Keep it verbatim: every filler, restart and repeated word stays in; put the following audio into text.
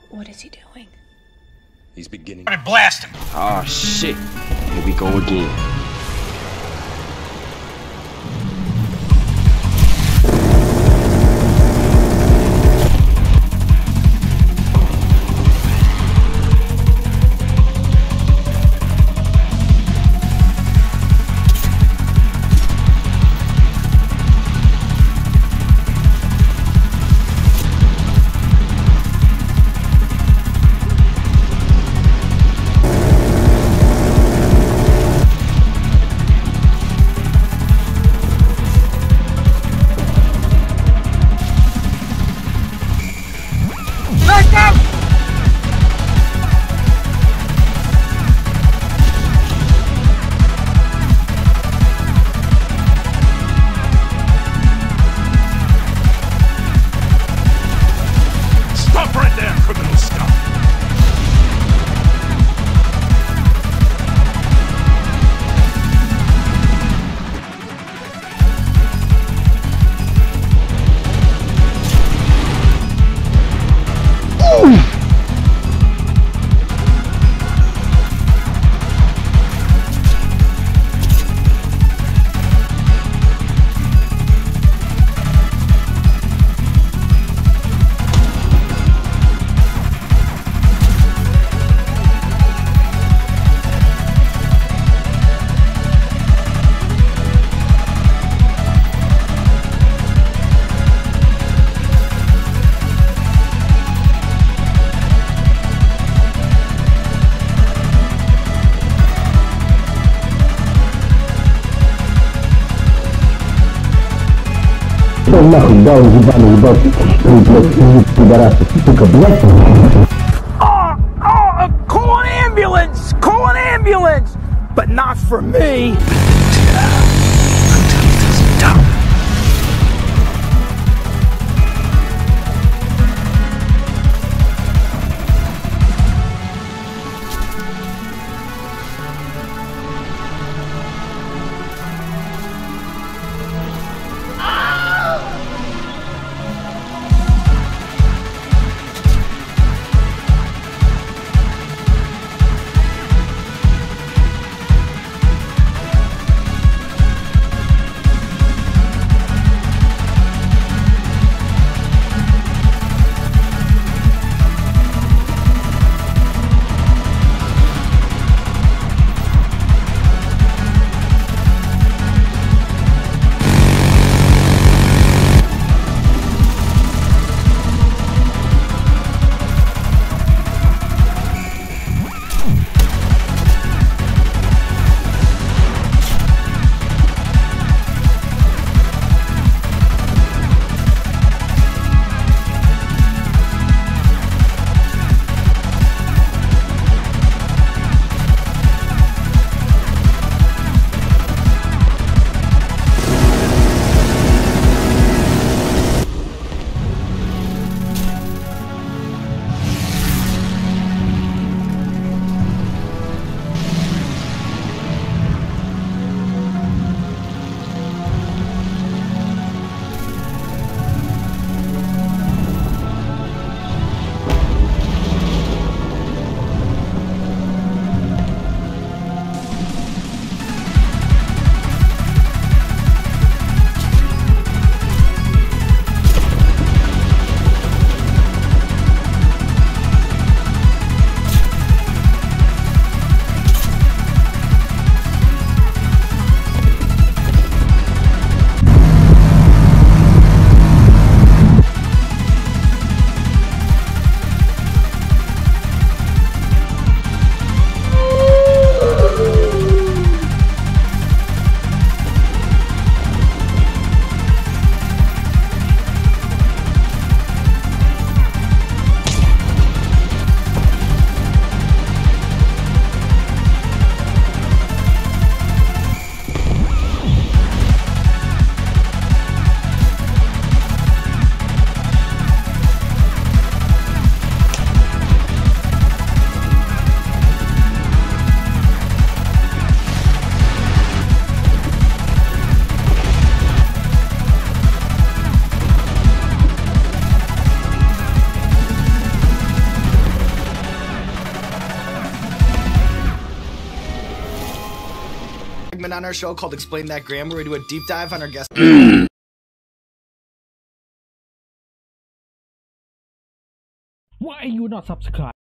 What is he doing? He's beginning. I blast him. Oh shit. Here we go again. Нахуй, да, он ебаный, ебать, блядь, пидорасы, сука, блядь. Oh, oh, call an ambulance! Call an ambulance! But not for me! segment on our show called Explain That Graham, where we do a deep dive on our guest. Why are you not subscribed?